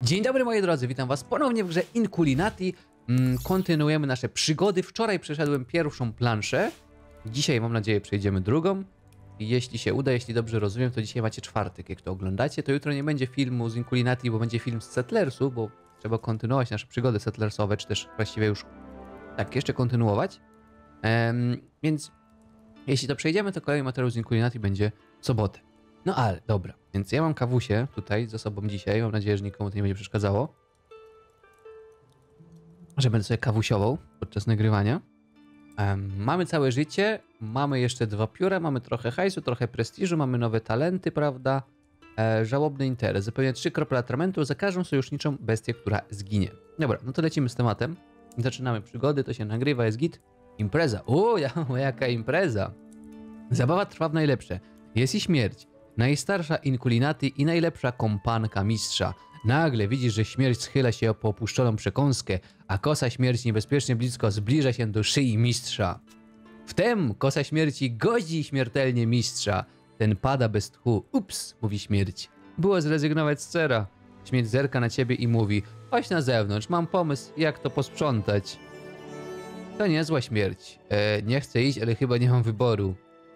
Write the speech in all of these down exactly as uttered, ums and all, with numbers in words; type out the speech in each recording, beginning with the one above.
Dzień dobry moi drodzy, witam was ponownie w grze Inkulinati. Mm, kontynuujemy nasze przygody. Wczoraj przeszedłem pierwszą planszę. Dzisiaj mam nadzieję przejdziemy drugą. I jeśli się uda, jeśli dobrze rozumiem, to dzisiaj macie czwartek. Jak to oglądacie, to jutro nie będzie filmu z Inkulinati, bo będzie film z Settlersu, bo trzeba kontynuować nasze przygody settlersowe, czy też właściwie już tak, jeszcze kontynuować. Ehm, więc jeśli to przejdziemy, to kolejny materiał z Inkulinati będzie w sobotę. No ale, dobra. Więc ja mam kawusię tutaj ze sobą dzisiaj. Mam nadzieję, że nikomu to nie będzie przeszkadzało. Że będę sobie kawusiował podczas nagrywania. Um, mamy całe życie. Mamy jeszcze dwa pióra. Mamy trochę hajsu, trochę prestiżu. Mamy nowe talenty, prawda? E, żałobny interes. Zapełnia trzy krople atramentu za każdą sojuszniczą bestię, która zginie. Dobra, no to lecimy z tematem. Zaczynamy przygody, to się nagrywa, jest git. Impreza. O, ja, jaka impreza. Zabawa trwa w najlepsze. Jest i śmierć. Najstarsza Inkulinati i najlepsza kompanka mistrza. Nagle widzisz, że śmierć schyla się po opuszczoną przekąskę, a kosa śmierci niebezpiecznie blisko zbliża się do szyi mistrza. Wtem kosa śmierci gozi śmiertelnie mistrza. Ten pada bez tchu. Ups, mówi śmierć. Było zrezygnować z cera. Śmierć zerka na ciebie i mówi: chodź na zewnątrz, mam pomysł, jak to posprzątać. To niezła śmierć. E, nie chcę iść, ale chyba nie mam wyboru.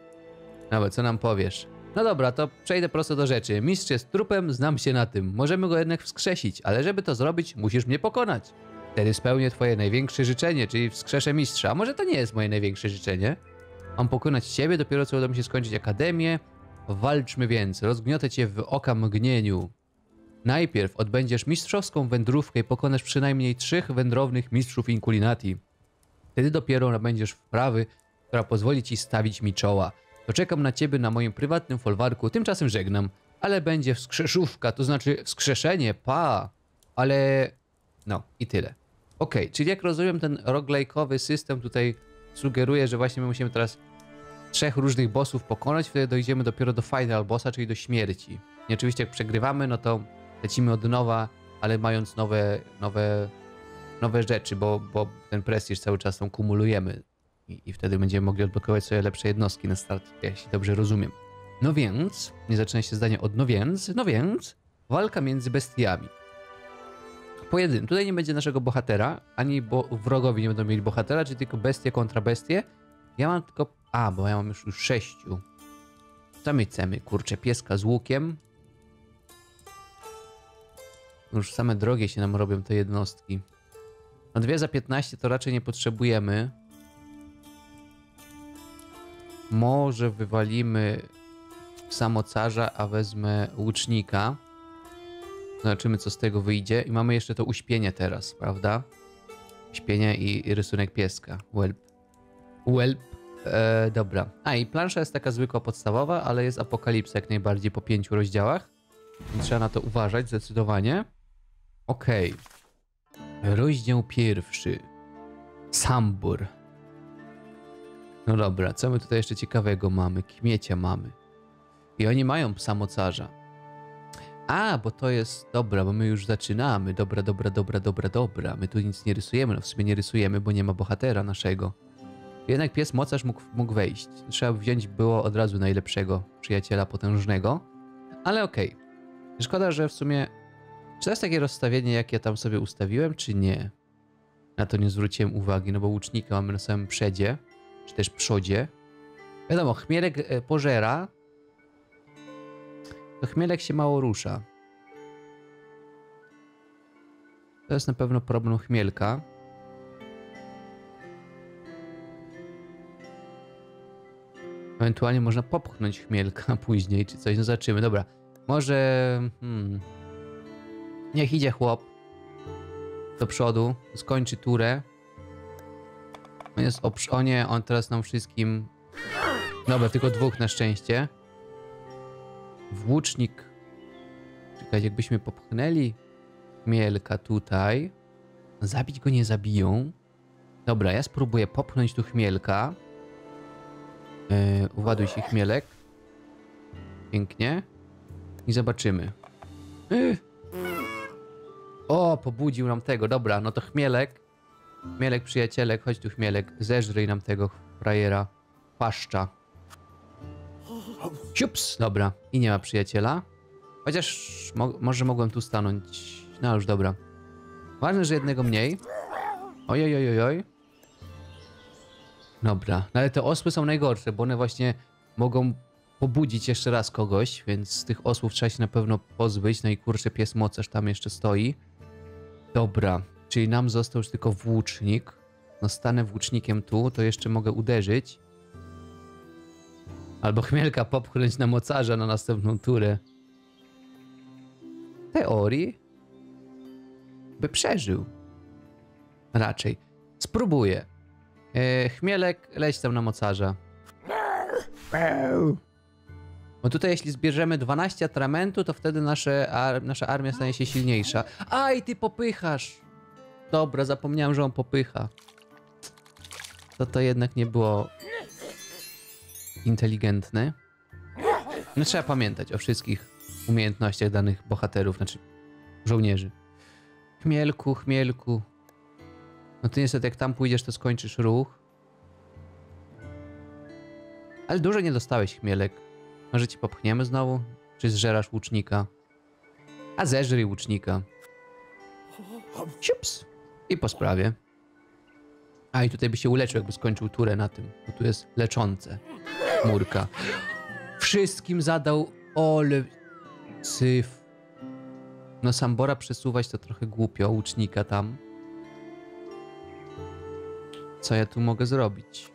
Nawet co nam powiesz? No dobra, to przejdę prosto do rzeczy. Mistrz jest trupem, znam się na tym. Możemy go jednak wskrzesić, ale żeby to zrobić, musisz mnie pokonać. Wtedy spełnię twoje największe życzenie, czyli wskrzeszę mistrza. A może to nie jest moje największe życzenie? Mam pokonać ciebie, dopiero co uda mi się skończyć akademię. Walczmy więc, rozgniotę cię w okamgnieniu. Najpierw odbędziesz mistrzowską wędrówkę i pokonasz przynajmniej trzech wędrownych mistrzów Inkulinati. Wtedy dopiero nabędziesz wprawy, która pozwoli ci stawić mi czoła. To czekam na ciebie na moim prywatnym folwarku, tymczasem żegnam, ale będzie wskrzeszówka, to znaczy wskrzeszenie, pa, ale no i tyle. Okej, okay, czyli jak rozumiem, ten roguelike'owy system tutaj sugeruje, że właśnie my musimy teraz trzech różnych bossów pokonać, wtedy dojdziemy dopiero do final bossa, czyli do śmierci. I oczywiście jak przegrywamy, no to lecimy od nowa, ale mając nowe, nowe, nowe rzeczy, bo, bo ten prestiż cały czas tam kumulujemy. I, I wtedy będziemy mogli odblokować sobie lepsze jednostki na start, jeśli dobrze rozumiem. No więc, nie zaczyna się zdanie od no więc, no więc, walka między bestiami. Pojedyn. Tutaj nie będzie naszego bohatera, ani bo wrogowie nie będą mieli bohatera, czyli tylko bestie kontra bestie. Ja mam tylko, a, bo ja mam już, już sześciu. Co my chcemy? Kurczę, pieska z łukiem. Już same drogie się nam robią te jednostki. No dwie za piętnaście to raczej nie potrzebujemy. Może wywalimy samocarza, a wezmę łucznika. Zobaczymy, co z tego wyjdzie. I mamy jeszcze to uśpienie teraz, prawda? Uśpienie i, i rysunek pieska. Whelp. Whelp. E, dobra. A i plansza jest taka zwykła, podstawowa, ale jest apokalipsa jak najbardziej po pięciu rozdziałach. Więc trzeba na to uważać zdecydowanie. Okej. Okay. Rozdział pierwszy. Sambur. No dobra, co my tutaj jeszcze ciekawego mamy? Kmiecia mamy. I oni mają psa mocarza. A, bo to jest... Dobra, bo my już zaczynamy. Dobra, dobra, dobra, dobra, dobra. My tu nic nie rysujemy. No w sumie nie rysujemy, bo nie ma bohatera naszego. Jednak pies mocarz mógł, mógł wejść. Trzeba wziąć było od razu najlepszego przyjaciela potężnego. Ale okej. Okay. Szkoda, że w sumie... Czy to jest takie rozstawienie, jak ja tam sobie ustawiłem, czy nie? Na to nie zwróciłem uwagi, no bo łucznika mamy na samym przedzie. Czy też przodzie. Wiadomo, chmielek pożera. To chmielek się mało rusza. To jest na pewno problem chmielka. Ewentualnie można popchnąć chmielka później, czy coś. No zobaczymy. Dobra. Może... Hmm. Niech idzie chłop do przodu. Skończy turę. On jest o, o nie, on teraz nam wszystkim... Dobra, tylko dwóch na szczęście. Włócznik. Czekaj, jakbyśmy popchnęli chmielka tutaj. Zabić go nie zabiją. Dobra, ja spróbuję popchnąć tu chmielka. Yy, uładuj się chmielek. Pięknie. I zobaczymy. Yy. O, pobudził nam tego. Dobra, no to chmielek. Chmielek, przyjacielek, chodź tu chmielek. Zeżryj nam tego frajera. Paszcza. Siups! Dobra. I nie ma przyjaciela. Chociaż mo może mogłem tu stanąć No ale już dobra. Ważne, że jednego mniej. Ojej, ojej, ojoj. Dobra, no ale te osły są najgorsze, bo one właśnie mogą pobudzić jeszcze raz kogoś, więc z tych osłów trzeba się na pewno pozbyć. No i kurczę, pies mocarz tam jeszcze stoi. Dobra, czyli nam został już tylko włócznik. No stanę włócznikiem tu, to jeszcze mogę uderzyć. Albo Chmielka popchnąć na mocarza na następną turę. W teorii by przeżył. Raczej. Spróbuję. E, Chmielek, leć tam na mocarza. Bo tutaj jeśli zbierzemy dwanaście atramentu, to wtedy nasze ar nasza armia stanie się silniejsza. Aj, ty popychasz! Dobra, zapomniałem, że on popycha. To to jednak nie było inteligentne. No trzeba pamiętać o wszystkich umiejętnościach danych bohaterów, znaczy żołnierzy. Chmielku, Chmielku. No ty niestety jak tam pójdziesz, to skończysz ruch. Ale dużo nie dostałeś, Chmielek. Może ci popchniemy znowu? Czy zżerasz łucznika? A zeżrij łucznika. Siups. I po sprawie. A i tutaj by się uleczył, jakby skończył turę na tym. Bo tu jest leczące. Murka. Wszystkim zadał... Ole... Syf. No Sambora przesuwać to trochę głupio. Łucznika tam. Co ja tu mogę zrobić?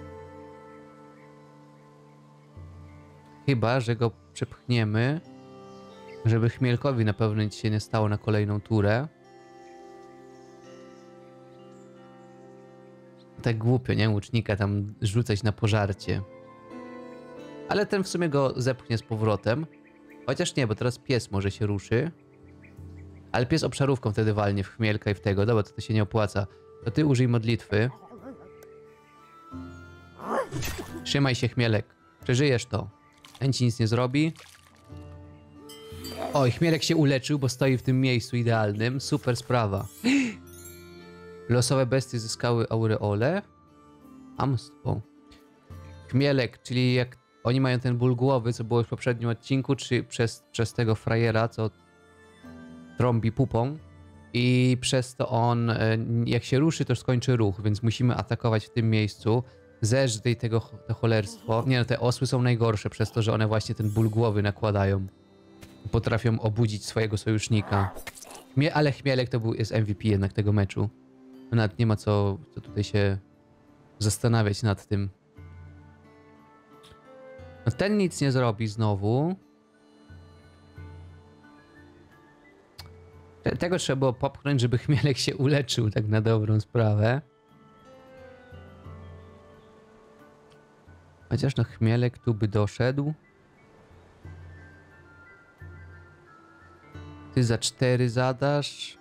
Chyba, że go przepchniemy, żeby Chmielkowi na pewno nic się nie stało na kolejną turę. Tak głupio, nie? Łucznika tam rzucać na pożarcie. Ale ten w sumie go zepchnie z powrotem. Chociaż nie, bo teraz pies może się ruszy. Ale pies obszarówką wtedy walnie w Chmielka i w tego. Dobra, to, to się nie opłaca. To ty użyj modlitwy. Trzymaj się, Chmielek. Przeżyjesz to. Ten ci nic nie zrobi. Oj, Chmielek się uleczył, bo stoi w tym miejscu idealnym. Super sprawa. Losowe bestie zyskały aureolę. Amstwo. Chmielek, czyli jak oni mają ten ból głowy, co było już w poprzednim odcinku, czy przez, przez tego frajera, co trąbi pupą. I przez to on, jak się ruszy, to skończy ruch, więc musimy atakować w tym miejscu. Zeżdej tego to cholerstwo. Nie no, te osły są najgorsze przez to, że one właśnie ten ból głowy nakładają. Potrafią obudzić swojego sojusznika. Chmie ale Chmielek to był, jest M V P jednak tego meczu. Nawet nie ma co, co tutaj się zastanawiać nad tym. No ten nic nie zrobi znowu. Tego trzeba było popchnąć, żeby Chmielek się uleczył tak na dobrą sprawę. Chociaż no Chmielek tu by doszedł. Ty za cztery zadasz.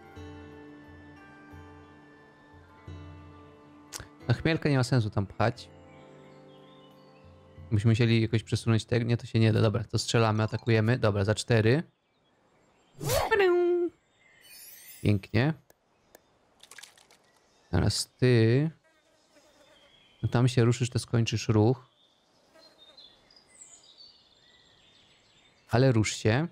No Chmielka nie ma sensu tam pchać. Byśmy musieli jakoś przesunąć tego. Nie, to się nie da. Dobra, to strzelamy, atakujemy. Dobra, za cztery. Pięknie. Teraz ty... No tam się ruszysz, to skończysz ruch. Ale rusz się.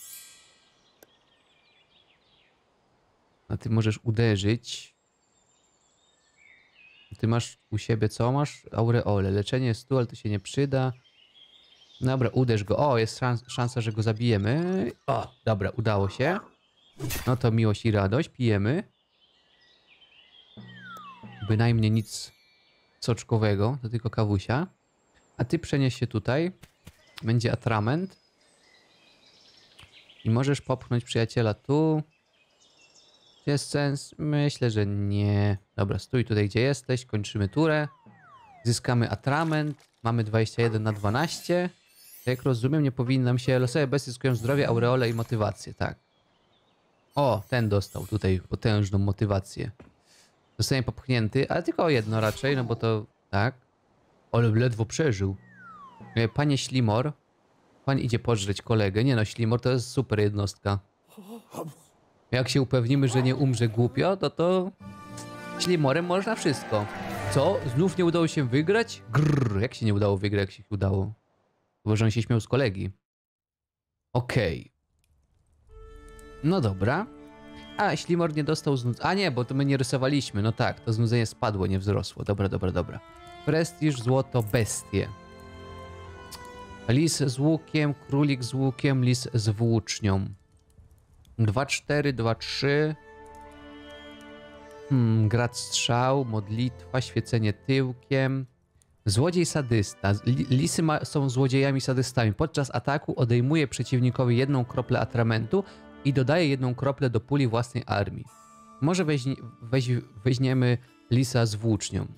A ty możesz uderzyć. Ty masz u siebie co? Masz aureolę. Leczenie jest tu, ale to się nie przyda. Dobra, uderz go. O, jest szans szansa, że go zabijemy. O, dobra, udało się. No to miłość i radość. Pijemy. Bynajmniej nic soczkowego, to tylko kawusia. A ty przenieś się tutaj. Będzie atrament. I możesz popchnąć przyjaciela tu. Czy jest sens? Myślę, że nie. Dobra, stój tutaj, gdzie jesteś. Kończymy turę. Zyskamy atrament. Mamy dwadzieścia jeden na dwanaście. Jak rozumiem, nie powinnam się... Losowe bestie zyskują zdrowie, aureolę i motywację, tak. O, ten dostał tutaj potężną motywację. Zostanie popchnięty, ale tylko o jedno raczej, no bo to... Tak. Ale ledwo przeżył. Panie Ślimor. Pan idzie pożreć kolegę. Nie no, Ślimor to jest super jednostka. Jak się upewnimy, że nie umrze głupio, to to... Ślimorem można wszystko. Co? Znów nie udało się wygrać? Grrr, jak się nie udało wygrać, jak się udało? Bo że on się śmiał z kolegi. Okej. Okay. No dobra. A, Ślimor nie dostał znudzenia. A nie, bo to my nie rysowaliśmy. No tak, to znudzenie spadło, nie wzrosło. Dobra, dobra, dobra. Prestiż, złoto, bestie. Lis z łukiem, królik z łukiem, lis z włócznią. dwa cztery, dwa trzy. Hmm, grad strzał, modlitwa, świecenie tyłkiem. Złodziej sadysta. Lisy ma, są złodziejami sadystami. Podczas ataku odejmuje przeciwnikowi jedną kroplę atramentu i dodaje jedną kroplę do puli własnej armii. Może weźmie, weź, weźmiemy lisa z włócznią.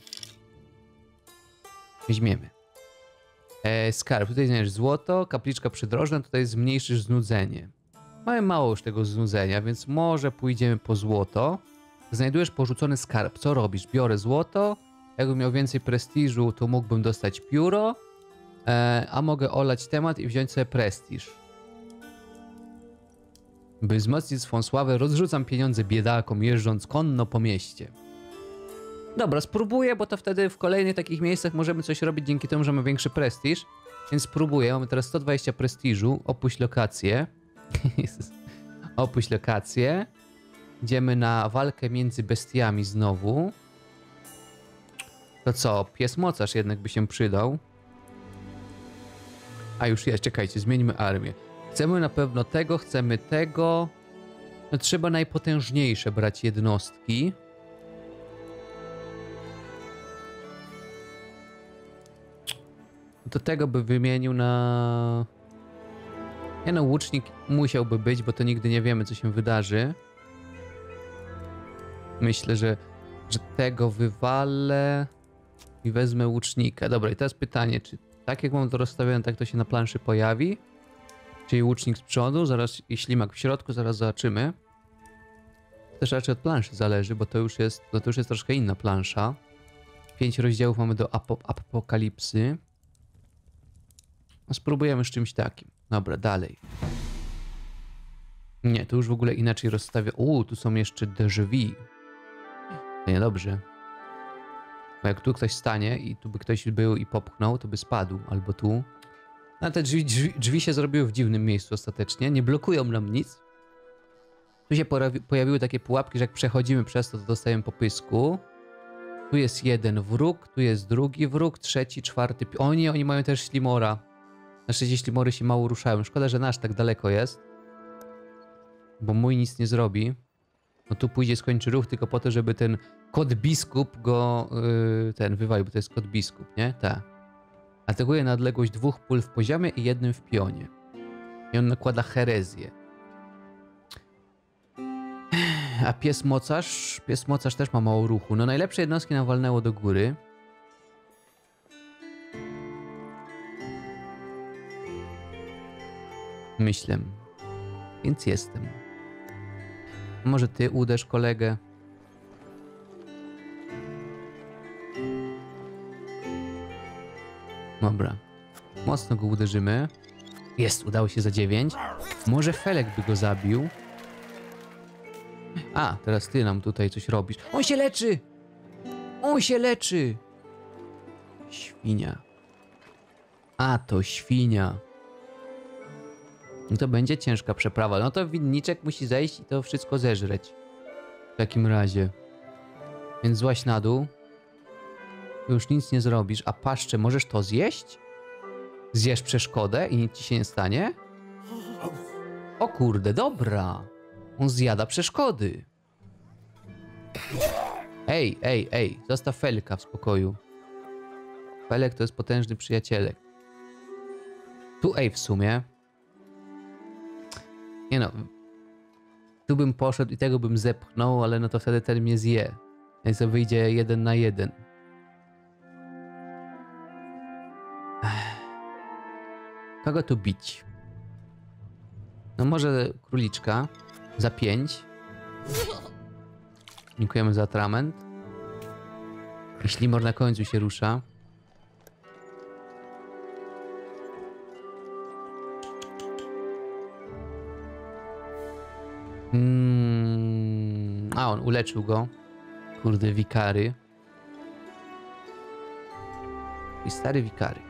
Weźmiemy. E, skarb. Tutaj znajdziesz złoto, kapliczka przydrożna, tutaj zmniejszysz znudzenie. Mamy mało już tego znudzenia, więc może pójdziemy po złoto. Znajdujesz porzucony skarb. Co robisz? Biorę złoto. Jakbym miał więcej prestiżu, to mógłbym dostać pióro. E, a mogę olać temat i wziąć sobie prestiż. By wzmocnić swą sławę, rozrzucam pieniądze biedakom, jeżdżąc konno po mieście. Dobra, spróbuję, bo to wtedy w kolejnych takich miejscach możemy coś robić dzięki temu, że mamy większy prestiż. Więc spróbuję. Mamy teraz sto dwadzieścia prestiżu. Opuść lokację. Opuść lokację. Idziemy na walkę między bestiami znowu. To co? Pies mocarz jednak by się przydał. A już jest, czekajcie, zmieńmy armię. Chcemy na pewno tego, chcemy tego. No trzeba najpotężniejsze brać jednostki. Do tego by wymienił na... Nie no, łucznik musiałby być, bo to nigdy nie wiemy, co się wydarzy. Myślę, że, że tego wywalę i wezmę łucznika. Dobra, i teraz pytanie, czy tak jak mam to rozstawione, tak to się na planszy pojawi? Czyli łucznik z przodu, zaraz i ślimak w środku, zaraz zobaczymy. To też raczej od planszy zależy, bo to już jest, no to już jest troszkę inna plansza. Pięć rozdziałów mamy do ap apokalipsy. No spróbujemy z czymś takim. Dobra, dalej. Nie, tu już w ogóle inaczej rozstawię. Uuu, tu są jeszcze drzwi. To niedobrze. Bo jak tu ktoś stanie i tu by ktoś był i popchnął, to by spadł. Albo tu. No te drzwi, drzwi, drzwi się zrobiły w dziwnym miejscu ostatecznie. Nie blokują nam nic. Tu się pojawi, pojawiły takie pułapki, że jak przechodzimy przez to, to dostajemy po pysku. Tu jest jeden wróg, tu jest drugi wróg, trzeci, czwarty... O nie, oni mają też ślimora. Na szczęście ślimory się mało ruszają. Szkoda, że nasz tak daleko jest. Bo mój nic nie zrobi. No tu pójdzie, skończy ruch tylko po to, żeby ten kot biskup go yy, ten wywalił, bo to jest kot biskup, nie? Tak. Atakuje na odległość dwóch pól w poziomie i jednym w pionie. I on nakłada herezję. A pies mocarz? Pies mocarz też ma mało ruchu. No najlepsze jednostki nam walnęło do góry. Myślę. Więc jestem. Może ty uderz kolegę? Dobra. Mocno go uderzymy. Jest, udało się za dziewięć. Może Felek by go zabił. A, teraz ty nam tutaj coś robisz. On się leczy! On się leczy! Świnia. A, to świnia. No to będzie ciężka przeprawa. No to winniczek musi zejść i to wszystko zeżreć. W takim razie. Więc złaź na dół. Już nic nie zrobisz. A paszczę, możesz to zjeść? Zjesz przeszkodę i nic ci się nie stanie? O kurde, dobra. On zjada przeszkody. Ej, ej, ej. Zostaw Felka w spokoju. Felek to jest potężny przyjacielek. Tu ej w sumie. Nie no. Tu bym poszedł i tego bym zepchnął, ale no to wtedy ten mnie zje. Więc to wyjdzie jeden na jeden. Kogo tu bić? No może króliczka. Za pięć. Dziękujemy za atrament. I ślimor na końcu się rusza. Mm, a on uleczył go. Kurde, wikary. I stary wikary.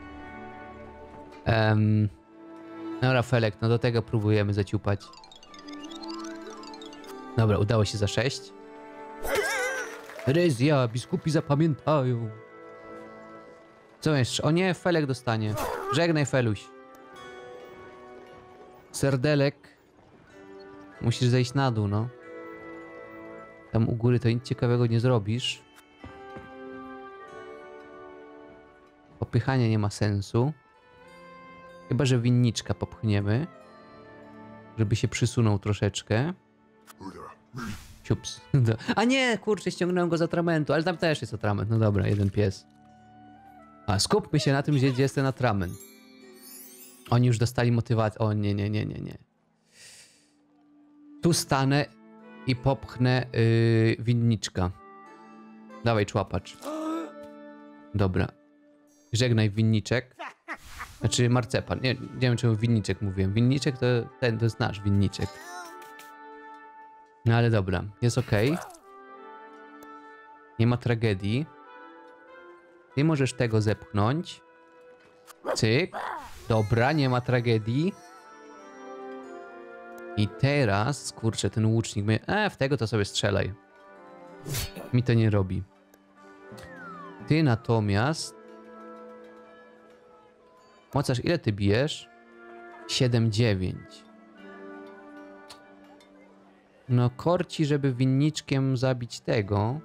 Um, no Rafelek, no do tego próbujemy zaciupać. Dobra, udało się za sześć. Herezja, biskupi zapamiętają. Co jeszcze? O nie, Felek dostanie. Żegnaj, Feluś. Serdelek. Musisz zejść na dół, no. Tam u góry to nic ciekawego nie zrobisz. Popychanie nie ma sensu. Chyba że winniczka popchniemy. Żeby się przysunął troszeczkę. Siups. A nie, kurczę, ściągnąłem go z atramentu, ale tam też jest atrament. No dobra, jeden pies. A skupmy się na tym, gdzie jest ten atrament. Oni już dostali motywację. O nie, nie, nie, nie, nie. Tu stanę i popchnę yy, winniczka. Dawaj, człapacz. Dobra. Żegnaj, winniczek. Znaczy marcepan. Nie, nie wiem, czemu winniczek mówiłem. Winniczek to ten, to jest nasz winniczek. No ale dobra, jest ok. Nie ma tragedii. Ty możesz tego zepchnąć. Cyk. Dobra, nie ma tragedii. I teraz, kurczę, ten łucznik my... E, w tego to sobie strzelaj. Mi to nie robi. Ty natomiast... Mocarz, ile ty bijesz? siedem dziewięć. No korci, żeby winniczkiem zabić tego.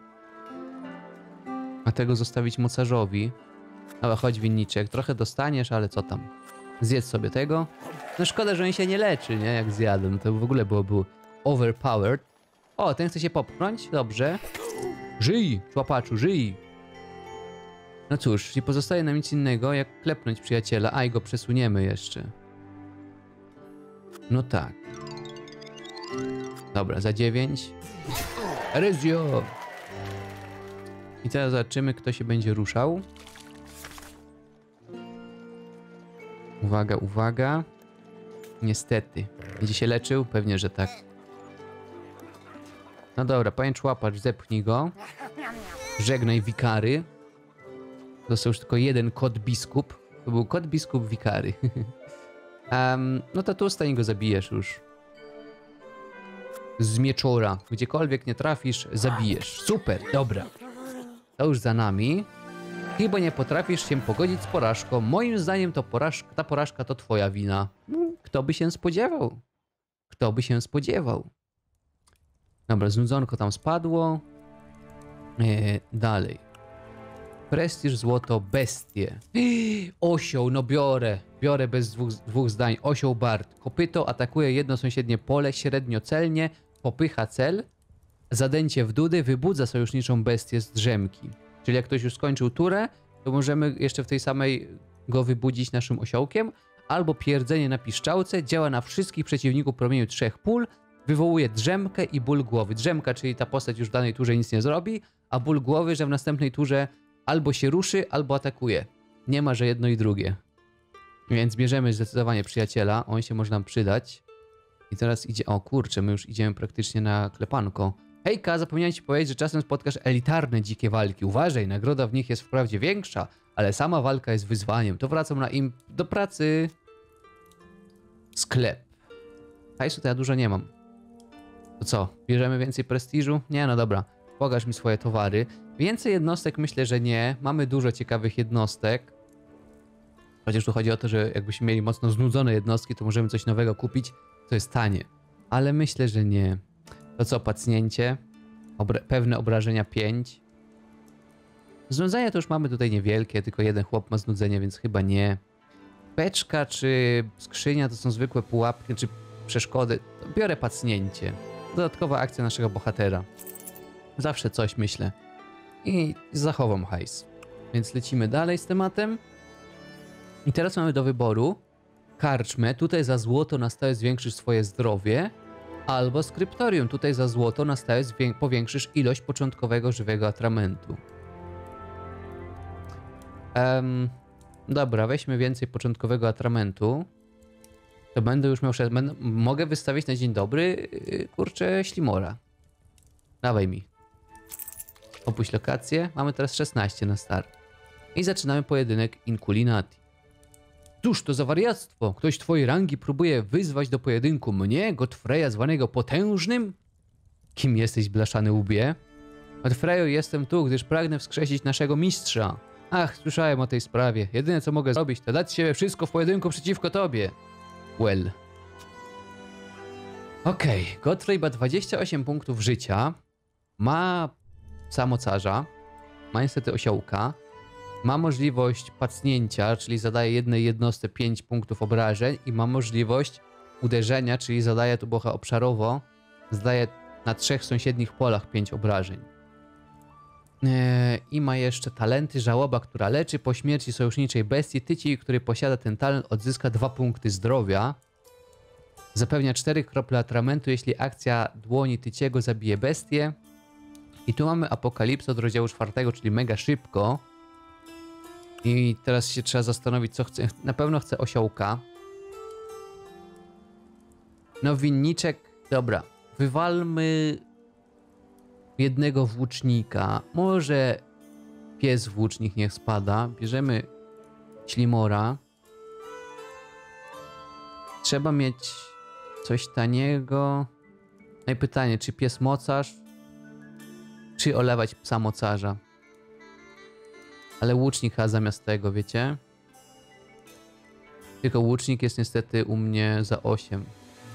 A tego zostawić mocarzowi. Dobra, chodź winniczek. Trochę dostaniesz, ale co tam? Zjedz sobie tego. No szkoda, że on się nie leczy, nie? Jak zjadł. No to w ogóle byłoby overpowered. O, ten chce się popchnąć? Dobrze. Żyj, człapaczu, żyj. No cóż, nie pozostaje nam nic innego, jak klepnąć przyjaciela. A, i go przesuniemy jeszcze. No tak. Dobra, za dziewięć. Herezjo! I teraz zobaczymy, kto się będzie ruszał. Uwaga, uwaga. Niestety. Będzie się leczył? Pewnie, że tak. No dobra, panie człapacz, zepchnij go. Żegnaj, wikary. Został już tylko jeden kot biskup. To był kot biskup wikary. um, no to tu stań go zabijesz już. Z mieczora. Gdziekolwiek nie trafisz, zabijesz. Super, dobra. To już za nami. Chyba nie potrafisz się pogodzić z porażką. Moim zdaniem to porażka, ta porażka to twoja wina. Kto by się spodziewał? Kto by się spodziewał? Dobra, znudzonko tam spadło. Eee, dalej. Prestiż, złoto, bestie. Osioł, no biorę. Biorę bez dwóch, dwóch zdań. Osioł Bart. Kopyto atakuje jedno sąsiednie pole średnio celnie. Popycha cel. Zadęcie w dudy wybudza sojuszniczą bestię z drzemki. Czyli jak ktoś już skończył turę, to możemy jeszcze w tej samej go wybudzić naszym osiołkiem. Albo pierdzenie na piszczałce działa na wszystkich przeciwników promieniu trzech pól. Wywołuje drzemkę i ból głowy. Drzemka, czyli ta postać już w danej turze nic nie zrobi, a ból głowy, że w następnej turze albo się ruszy, albo atakuje. Nie ma, że jedno i drugie. Więc bierzemy zdecydowanie przyjaciela. On się może nam przydać. I teraz idzie... O kurczę, my już idziemy praktycznie na klepanko. Hejka, zapomniałem ci powiedzieć, że czasem spotkasz elitarne dzikie walki. Uważaj, nagroda w nich jest wprawdzie większa, ale sama walka jest wyzwaniem. To wracam na im do pracy. Sklep. Hajsu to ja dużo nie mam. To co? Bierzemy więcej prestiżu? Nie, no dobra. Pokaż mi swoje towary. Więcej jednostek myślę, że nie. Mamy dużo ciekawych jednostek. Chociaż tu chodzi o to, że jakbyśmy mieli mocno znudzone jednostki, to możemy coś nowego kupić, co jest tanie. Ale myślę, że nie. To co? Pacnięcie. Obra pewne obrażenia pięć. Znudzenie to już mamy tutaj niewielkie, tylko jeden chłop ma znudzenie, więc chyba nie. Beczka czy skrzynia to są zwykłe pułapki, czy przeszkody. To biorę pacnięcie. Dodatkowa akcja naszego bohatera. Zawsze coś myślę. I zachowam hajs. Więc lecimy dalej z tematem. I teraz mamy do wyboru karczmę. Tutaj za złoto na stałe zwiększysz swoje zdrowie. Albo skryptorium. Tutaj za złoto na stałe powiększysz ilość początkowego żywego atramentu. Um, dobra, weźmy więcej początkowego atramentu. To będę już miał... Będę, mogę wystawić na dzień dobry, kurczę, ślimora. Dawaj mi. Opuść lokację. Mamy teraz szesnaście na start. I zaczynamy pojedynek Inculinati. Cóż to za wariactwo? Ktoś twojej rangi próbuje wyzwać do pojedynku mnie, Godfreya zwanego potężnym? Kim jesteś, blaszany łbie? Od Freju jestem tu, gdyż pragnę wskrzesić naszego mistrza. Ach, słyszałem o tej sprawie. Jedyne co mogę zrobić, to dać siebie wszystko w pojedynku przeciwko tobie. Well. Okej, okay. Godfrey ma dwadzieścia osiem punktów życia. Ma samocarza. Ma niestety osiołka. Ma możliwość pacnięcia, czyli zadaje jednej jednostce pięć punktów obrażeń. I ma możliwość uderzenia, czyli zadaje tu bocha obszarowo. Zadaje na trzech sąsiednich polach pięć obrażeń. Eee, I ma jeszcze talenty. Żałoba, która leczy. Po śmierci sojuszniczej bestii Tyci, który posiada ten talent, odzyska dwa punkty zdrowia. Zapewnia cztery krople atramentu, jeśli akcja dłoni Tyciego zabije bestię. I tu mamy apokalipsę od rozdziału czwartego, czyli mega szybko. I teraz się trzeba zastanowić, co chce. Na pewno chce osiołka. No winniczek, dobra. Wywalmy jednego włócznika. Może pies włócznik niech spada. Bierzemy ślimora. Trzeba mieć coś taniego. No i pytanie, czy pies mocarz, czy olewać psa mocarza. Ale łucznik chyba zamiast tego, wiecie? Tylko łucznik jest niestety u mnie za osiem.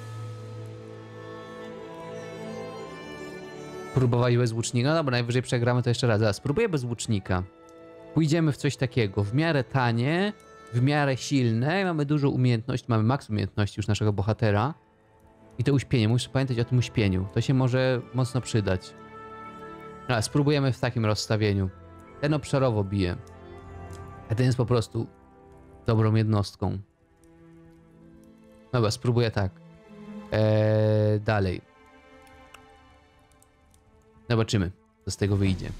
Próbowali bez łucznika? No dobra, najwyżej przegramy to jeszcze raz. Zaraz, spróbuję bez łucznika. Pójdziemy w coś takiego. W miarę tanie, w miarę silne. Mamy dużo umiejętności, mamy maks umiejętności już naszego bohatera. I to uśpienie, muszę pamiętać o tym uśpieniu. To się może mocno przydać. A, spróbujemy w takim rozstawieniu. Ten obszarowo bije. A ten jest po prostu dobrą jednostką. Dobra, spróbuję tak. Eee, dalej. Zobaczymy, co z tego wyjdzie.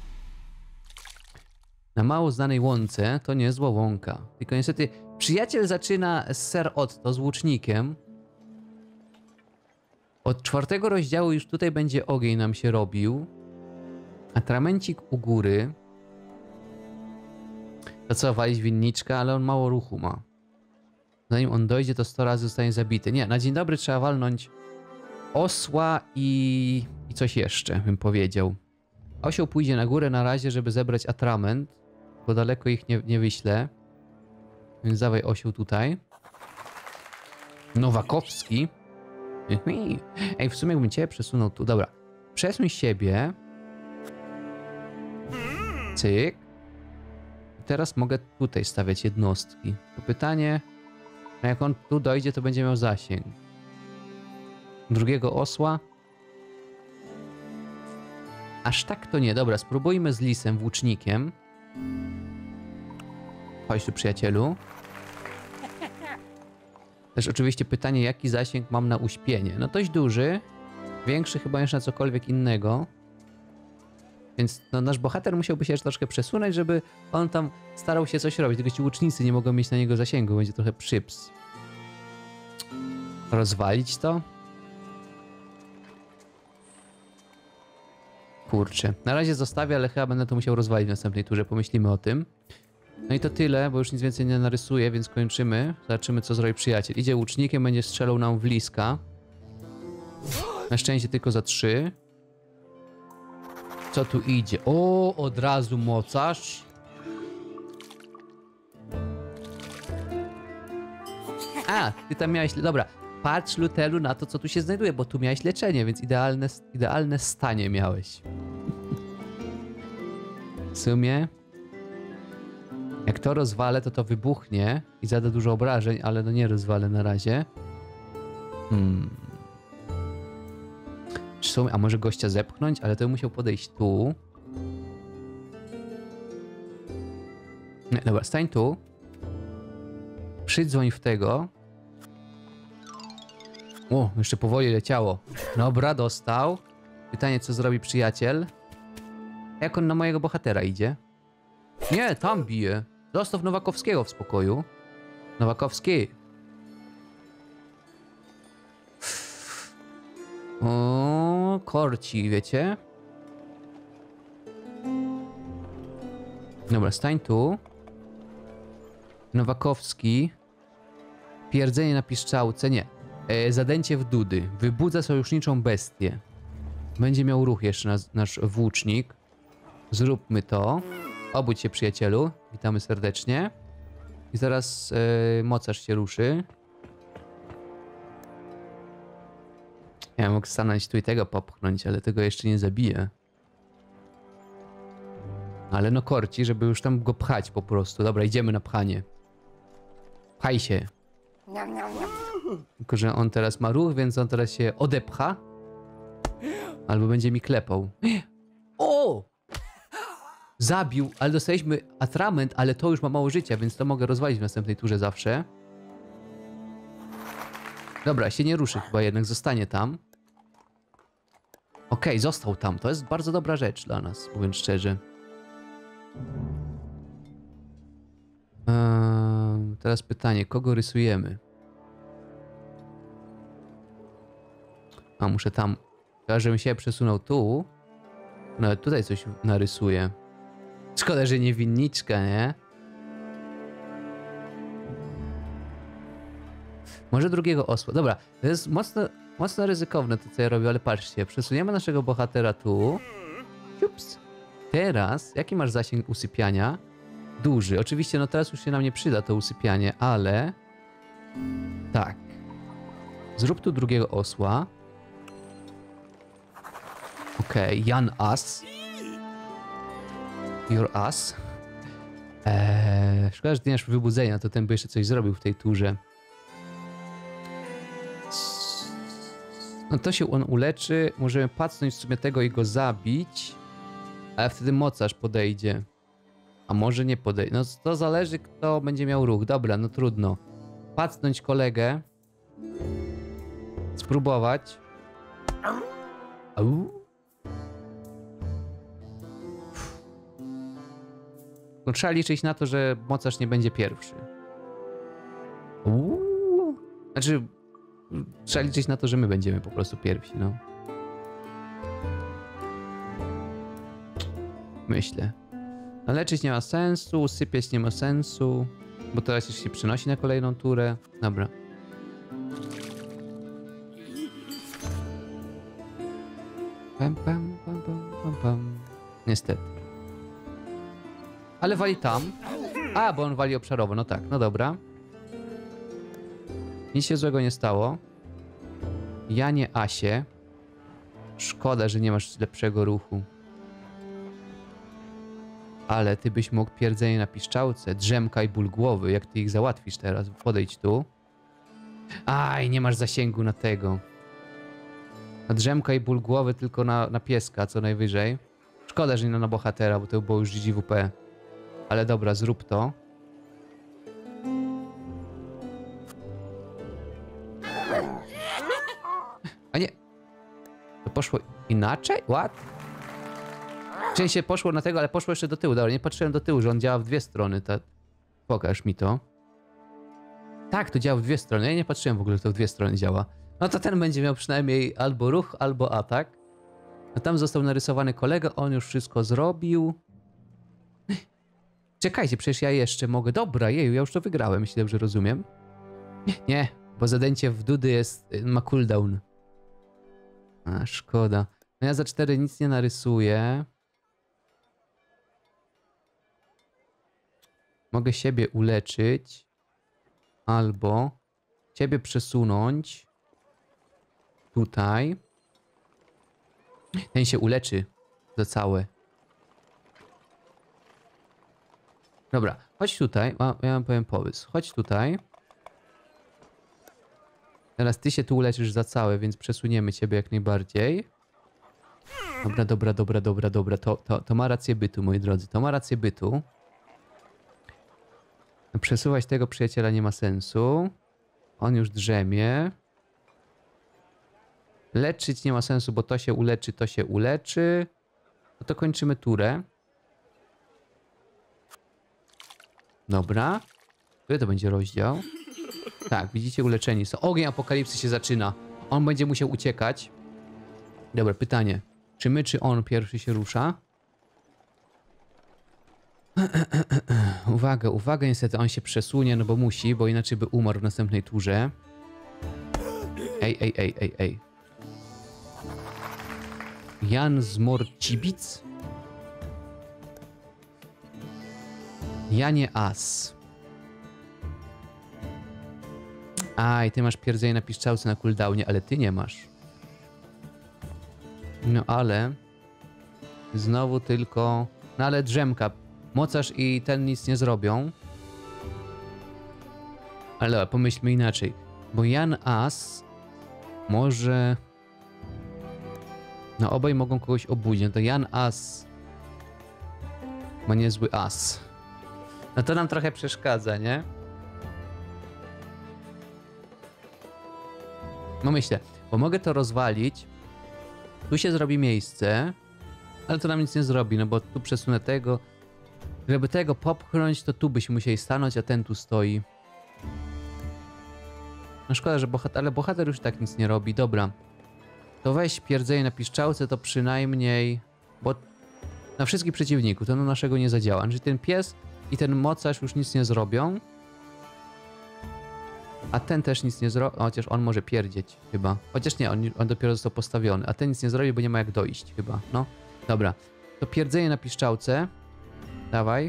Na mało znanej łące to niezła łąka. Tylko niestety przyjaciel zaczyna z Ser Otto, z łucznikiem. Od czwartego rozdziału już tutaj będzie ogień nam się robił. Atramencik u góry. To co, walić winniczka, ale on mało ruchu ma. Zanim on dojdzie, to sto razy zostanie zabity. Nie, na dzień dobry trzeba walnąć osła i... i coś jeszcze, bym powiedział. Osioł pójdzie na górę na razie, żeby zebrać atrament, bo daleko ich nie, nie wyślę. Więc dawaj osioł tutaj. Nowakowski. Ej, w sumie jakbym cię przesunął tu. Dobra. Przesuń siebie. Cyk. I teraz mogę tutaj stawiać jednostki. To pytanie, no jak on tu dojdzie, to będzie miał zasięg. Drugiego osła. Aż tak to nie. Dobra, spróbujmy z lisem, włócznikiem. Chodź tu, przyjacielu. Też oczywiście pytanie, jaki zasięg mam na uśpienie. No dość duży. Większy chyba niż na cokolwiek innego. Więc no, nasz bohater musiałby się jeszcze troszkę przesunąć, żeby on tam starał się coś robić. Tylko ci łucznicy nie mogą mieć na niego zasięgu. Będzie trochę przyps. Rozwalić to? Kurczę. Na razie zostawię, ale chyba będę to musiał rozwalić w następnej turze. Pomyślimy o tym. No i to tyle, bo już nic więcej nie narysuję, więc kończymy. Zobaczymy, co zrobi przyjaciel. Idzie łucznikiem, będzie strzelał nam w liska. Na szczęście tylko za trzy. Co tu idzie? O, od razu mocarz. A, ty tam miałeś... Dobra, patrz, Lutelu, na to, co tu się znajduje, bo tu miałeś leczenie, więc idealne, idealne stanie miałeś. W sumie... Jak to rozwalę, to to wybuchnie i zada dużo obrażeń, ale no nie rozwalę na razie. Hmm. A może gościa zepchnąć? Ale to musiał podejść tu. Nie, dobra, stań tu. Przydzwoń w tego. O, jeszcze powoli leciało. Dobra, dostał. Pytanie, co zrobi przyjaciel? Jak on na mojego bohatera idzie? Nie, tam bije. Zostaw Nowakowskiego w spokoju. Nowakowski. O, korci, wiecie? Dobra, stań tu. Nowakowski. Pierdzenie na piszczałce. Nie. E, zadęcie w dudy. Wybudza sojuszniczą bestię. Będzie miał ruch jeszcze nas, nasz włócznik. Zróbmy to. Obudź się, przyjacielu. Witamy serdecznie. I zaraz yy, mocarz się ruszy. Ja mógł stanąć tu i tego popchnąć, ale tego jeszcze nie zabiję. Ale no korci, żeby już tam go pchać po prostu. Dobra, idziemy na pchanie. Pchaj się. Tylko, że on teraz ma ruch, więc on teraz się odepcha. Albo będzie mi klepał. O! Zabił, ale dostaliśmy atrament, ale to już ma mało życia, więc to mogę rozwalić w następnej turze zawsze. Dobra, się nie ruszy chyba jednak, zostanie tam. Okej, okay, został tam. To jest bardzo dobra rzecz dla nas, mówiąc szczerze. Eee, teraz pytanie, kogo rysujemy? A, muszę tam... Chyba, żebym się przesunął tu. Nawet tutaj coś narysuję. Szkoda, że nie winniczka, nie? Może drugiego osła. Dobra, to jest mocno, mocno ryzykowne to, co ja robię, ale patrzcie. Przesuniemy naszego bohatera tu. Ups. Teraz, jaki masz zasięg usypiania? Duży. Oczywiście, no teraz już się nam nie przyda to usypianie, ale... Tak. Zrób tu drugiego osła. Okej, okay. Jan As. Your As. Eee, szkoda, że ty nie masz wybudzenia, to ten by jeszcze coś zrobił w tej turze. No to się on uleczy. Możemy pacnąć w sumie tego i go zabić. Ale wtedy mocarz podejdzie. A może nie podejdzie. No to zależy, kto będzie miał ruch. Dobra, no trudno. Pacnąć kolegę. Spróbować. Au. No, trzeba liczyć na to, że mocarz nie będzie pierwszy. Uuu. Znaczy, trzeba liczyć na to, że my będziemy po prostu pierwsi, no. Myślę. No, leczyć nie ma sensu, usypiać nie ma sensu, bo teraz już się przenosi na kolejną turę. Dobra. Pam, pam, pam, pam, pam, pam. Niestety. Ale wali tam. A, bo on wali obszarowo. No tak, no dobra. Nic się złego nie stało. Janie Asie. Szkoda, że nie masz lepszego ruchu. Ale ty byś mógł pierdzenie na piszczałce, drzemka i ból głowy. Jak ty ich załatwisz teraz? Podejdź tu. Aj, nie masz zasięgu na tego. Na drzemka i ból głowy tylko na, na pieska, co najwyżej. Szkoda, że nie na bohatera, bo to było już G G W P. Ale dobra, zrób to. A nie. To poszło inaczej? What? W sensie poszło na tego, ale poszło jeszcze do tyłu. Dobra, nie patrzyłem do tyłu, że on działa w dwie strony. Ta... Pokaż mi to. Tak, to działa w dwie strony. Ja nie patrzyłem w ogóle, że to w dwie strony działa. No to ten będzie miał przynajmniej albo ruch, albo atak. No tam został narysowany kolega, on już wszystko zrobił. Czekajcie, przecież ja jeszcze mogę... Dobra, jeju, ja już to wygrałem, jeśli dobrze rozumiem. Nie, nie, bo zadęcie w dudy jest... ma cooldown. A, szkoda. No ja za cztery nic nie narysuję. Mogę siebie uleczyć. Albo ciebie przesunąć. Tutaj. Ten się uleczy za całe. Dobra, chodź tutaj. Ja wam powiem pomysł. Chodź tutaj. Teraz ty się tu uleczysz za całe, więc przesuniemy ciebie jak najbardziej. Dobra, dobra, dobra, dobra, dobra. To, to, to ma rację bytu, moi drodzy. To ma rację bytu. Przesuwać tego przyjaciela nie ma sensu. On już drzemie. Leczyć nie ma sensu, bo to się uleczy, to się uleczy. No to kończymy turę. Dobra. Który to będzie rozdział? Tak, widzicie, uleczeni są. Ogień apokalipsy się zaczyna. On będzie musiał uciekać. Dobra, pytanie. Czy my, czy on pierwszy się rusza? Uwaga, uwaga, niestety on się przesunie, no bo musi, bo inaczej by umarł w następnej turze. Ej, ej, ej, ej, ej. Jan z Morcibic. Janie As. A, i ty masz pierdzenie na piszczałce na cooldownie, ale ty nie masz. No ale... Znowu tylko... No ale drzemka. Mocarz i ten nic nie zrobią. Ale dobra, pomyślmy inaczej. Bo Jan As... Może... No obaj mogą kogoś obudzić. No to Jan As... Ma niezły as. No to nam trochę przeszkadza, nie? No myślę, bo mogę to rozwalić. Tu się zrobi miejsce. Ale to nam nic nie zrobi, no bo tu przesunę tego. Żeby tego popchnąć, to tu byśmy musieli stanąć, a ten tu stoi. No szkoda, że bohater, ale bohater już tak nic nie robi. Dobra. To weź pierdzenie na piszczałce, to przynajmniej... Bo na wszystkich przeciwników to na naszego nie zadziała. Czyli ten pies i ten mocarz już nic nie zrobią. A ten też nic nie zrobi. Chociaż on może pierdzieć chyba. Chociaż nie, on, on dopiero został postawiony. A ten nic nie zrobi, bo nie ma jak dojść chyba. No. Dobra. To pierdzenie na piszczałce. Dawaj.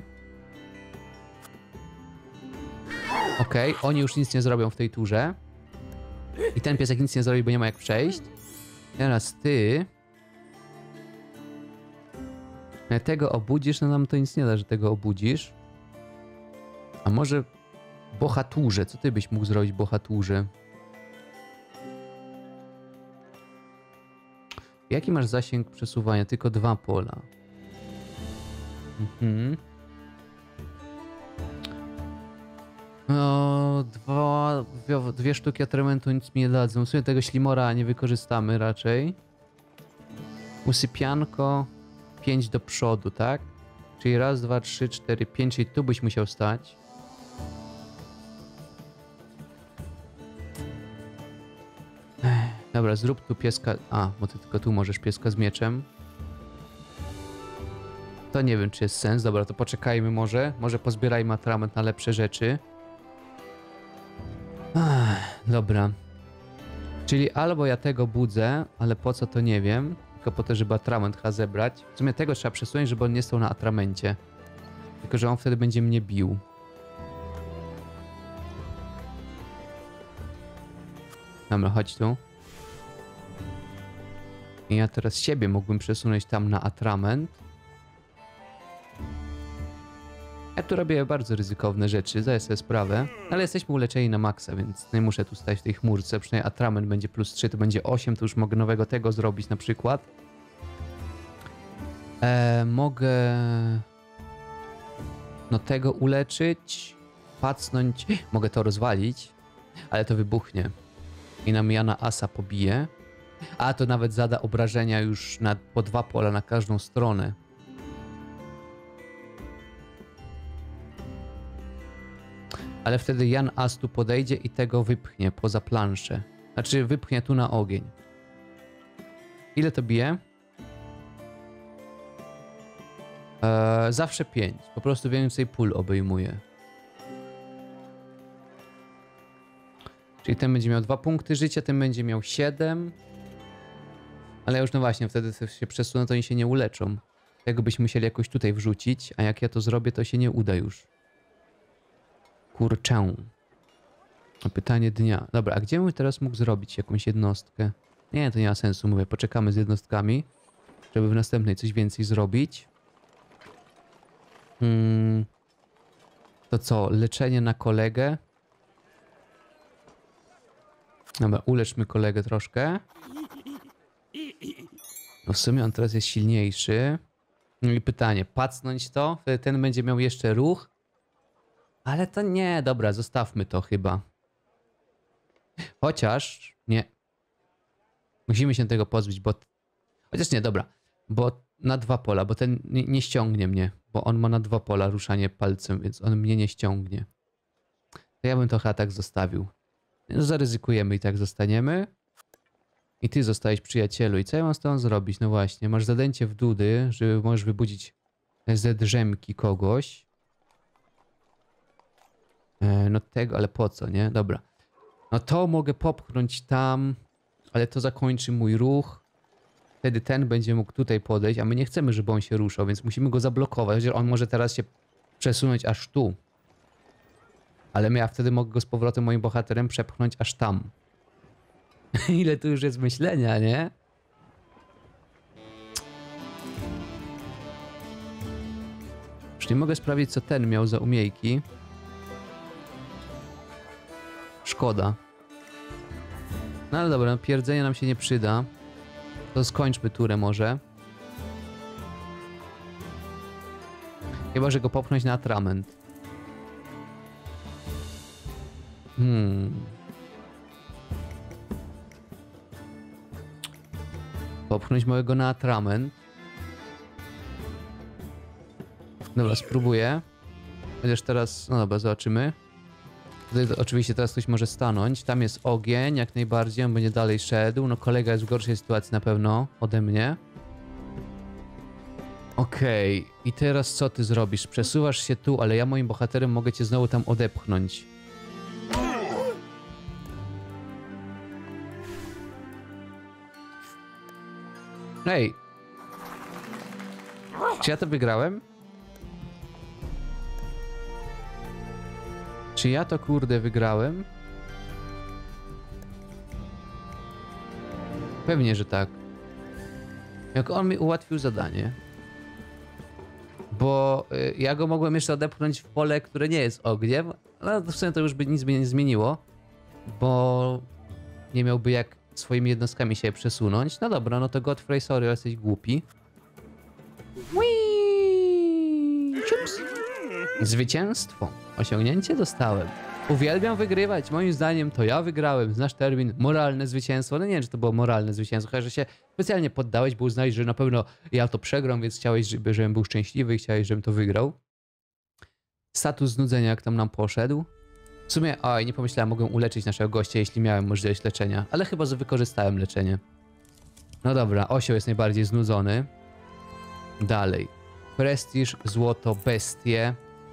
Okej, okay. Oni już nic nie zrobią w tej turze. I ten piesek nic nie zrobi, bo nie ma jak przejść. Teraz ty... Jak tego obudzisz, no nam to nic nie da, że tego obudzisz. A może... Bohaturze. Co ty byś mógł zrobić, bohaturze? Jaki masz zasięg przesuwania? Tylko dwa pola. Mhm. No, dwa, dwie, dwie sztuki atramentu nic mi nie dadzą. W sumie tego ślimora nie wykorzystamy raczej. Usypianko. Pięć do przodu, tak? Czyli raz, dwa, trzy, cztery, pięć. Czyli tu byś musiał stać. Dobra, zrób tu pieska... A, bo ty tylko tu możesz pieska z mieczem. To nie wiem, czy jest sens. Dobra, to poczekajmy może. Może pozbierajmy atrament na lepsze rzeczy. Ach, dobra. Czyli albo ja tego budzę, ale po co to nie wiem. Tylko po to, żeby atrament chyba zebrać. W sumie tego trzeba przesunąć, żeby on nie stał na atramencie. Tylko, że on wtedy będzie mnie bił. Dobra, chodź tu. I ja teraz siebie mógłbym przesunąć tam na atrament. Ja tu robię bardzo ryzykowne rzeczy, zdaję sobie sprawę. Ale jesteśmy uleczeni na maksa, więc nie muszę tu stać w tej chmurce. Przynajmniej atrament będzie plus trzy, to będzie osiem, to już mogę nowego tego zrobić na przykład. Eee, mogę... No tego uleczyć. Pacnąć. Mogę to rozwalić. Ale to wybuchnie. I nam Jana Asa pobije. A to nawet zada obrażenia już na, po dwa pola na każdą stronę. Ale wtedy Jan As tu podejdzie i tego wypchnie poza planszę. Znaczy wypchnie tu na ogień. Ile to bije? Eee, zawsze pięć. Po prostu więcej pól obejmuje. Czyli ten będzie miał dwa punkty życia, ten będzie miał siedem. Ale już no właśnie, wtedy się przesunę, to oni się nie uleczą. Tego byśmy musieli jakoś tutaj wrzucić, a jak ja to zrobię, to się nie uda już. Kurczę. Pytanie dnia. Dobra, a gdzie bym teraz mógł zrobić jakąś jednostkę? Nie, to nie ma sensu, mówię, poczekamy z jednostkami, żeby w następnej coś więcej zrobić. Hmm. To co, leczenie na kolegę? Dobra, uleczmy kolegę troszkę. No w sumie on teraz jest silniejszy. No i pytanie, pacnąć to? Wtedy ten będzie miał jeszcze ruch. Ale to nie, dobra, zostawmy to chyba. Chociaż, nie. Musimy się tego pozbyć, bo... Chociaż nie, dobra. Bo na dwa pola, bo ten nie, nie ściągnie mnie. Bo on ma na dwa pola ruszanie palcem, więc on mnie nie ściągnie. To ja bym to chyba tak zostawił. No zaryzykujemy i tak zostaniemy. I ty zostałeś przyjacielu. I co ja mam z tobą zrobić? No właśnie, masz zadęcie w dudy, że możesz wybudzić ze drzemki kogoś. E, no tego, ale po co, nie? Dobra. No to mogę popchnąć tam, ale to zakończy mój ruch. Wtedy ten będzie mógł tutaj podejść, a my nie chcemy, żeby on się ruszał, więc musimy go zablokować. Chociaż on może teraz się przesunąć aż tu. Ale my, ja wtedy mogę go z powrotem moim bohaterem przepchnąć aż tam. Ile tu już jest myślenia, nie? Już nie mogę sprawdzić, co ten miał za umiejki. Szkoda. No ale dobra, no pierdzenie nam się nie przyda. To skończmy turę może. Chyba, że go popchnąć na atrament. Hmm. Popchnąć małego na atrament. Dobra, spróbuję. Chociaż teraz, no dobra, zobaczymy. Tutaj to, oczywiście teraz ktoś może stanąć. Tam jest ogień, jak najbardziej, on będzie dalej szedł. No kolega jest w gorszej sytuacji na pewno ode mnie. Okej, okay. I teraz co ty zrobisz? Przesuwasz się tu, ale ja moim bohaterem mogę cię znowu tam odepchnąć. Ej! Czy ja to wygrałem? Czy ja to kurde wygrałem? Pewnie, że tak. Jak on mi ułatwił zadanie. Bo y, ja go mogłem jeszcze odepchnąć w pole, które nie jest ogniem. Ale w sumie to już by nic by nie zmieniło. Bo nie miałby jak swoimi jednostkami się przesunąć. No dobra, no to Godfrey, sorry, jesteś głupi. Whee! Ciups. Zwycięstwo. Osiągnięcie dostałem. Uwielbiam wygrywać. Moim zdaniem to ja wygrałem. Znasz termin moralne zwycięstwo? No nie wiem, czy to było moralne zwycięstwo. Chyba, że się specjalnie poddałeś, bo uznałeś, że na pewno ja to przegram, więc chciałeś, żeby, żebym był szczęśliwy i chciałeś, żebym to wygrał. Status znudzenia, jak tam nam poszedł. W sumie, oj, nie pomyślałem, mogłem uleczyć naszego gościa, jeśli miałem możliwość leczenia. Ale chyba, że wykorzystałem leczenie. No dobra, osioł jest najbardziej znudzony. Dalej. Prestiż, złoto, bestie.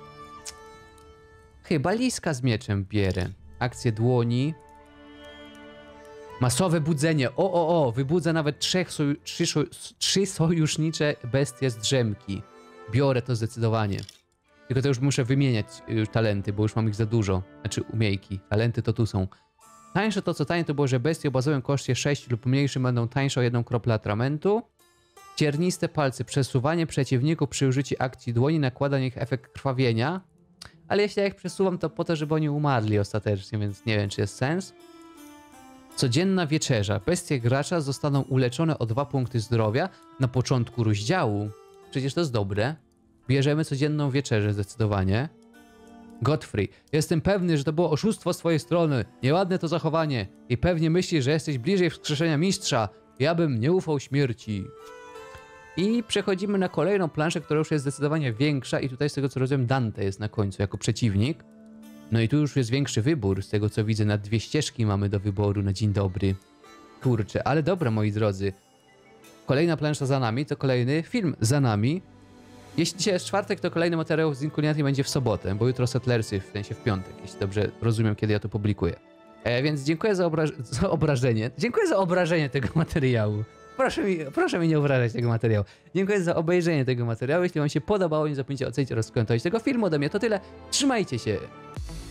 Chyba liska z mieczem bierę. Akcję dłoni. Masowe budzenie. O, o, o. Wybudza nawet trzech soju trzy, soj trzy sojusznicze bestie z drzemki. Biorę to zdecydowanie. Tylko to już muszę wymieniać już talenty, bo już mam ich za dużo. Znaczy umiejki. Talenty to tu są. Tańsze to co tanie to było, że bestie o bazowym koszcie sześć lub mniejszym będą tańsze o jedną kroplę atramentu. Cierniste palce. Przesuwanie przeciwników przy użyciu akcji dłoni nakłada na nich efekt krwawienia. Ale jeśli ja ich przesuwam, to po to, żeby oni umarli ostatecznie, więc nie wiem, czy jest sens. Codzienna wieczerza. Bestie gracza zostaną uleczone o dwa punkty zdrowia na początku rozdziału. Przecież to jest dobre. Bierzemy codzienną wieczerzę zdecydowanie. Godfrey. Jestem pewny, że to było oszustwo z twojej strony. Nieładne to zachowanie. I pewnie myślisz, że jesteś bliżej wskrzeszenia mistrza. Ja bym nie ufał śmierci. I przechodzimy na kolejną planszę, która już jest zdecydowanie większa i tutaj z tego co rozumiem Dante jest na końcu jako przeciwnik. No i tu już jest większy wybór, z tego co widzę na dwie ścieżki mamy do wyboru na dzień dobry. Kurczę, ale dobra moi drodzy. Kolejna plansza za nami, to kolejny film za nami. Jeśli dzisiaj jest czwartek, to kolejny materiał z Incuniati będzie w sobotę, bo jutro Settlersy, w sensie w piątek, jeśli dobrze rozumiem, kiedy ja to publikuję. E, więc dziękuję za, obra za obrażenie. Dziękuję za obrażenie tego materiału. Proszę mi, proszę mi nie obrażać tego materiału. Dziękuję za obejrzenie tego materiału. Jeśli wam się podobało, nie zapomnijcie ocenić oraz skomentować tego filmu. Ode mnie to tyle. Trzymajcie się.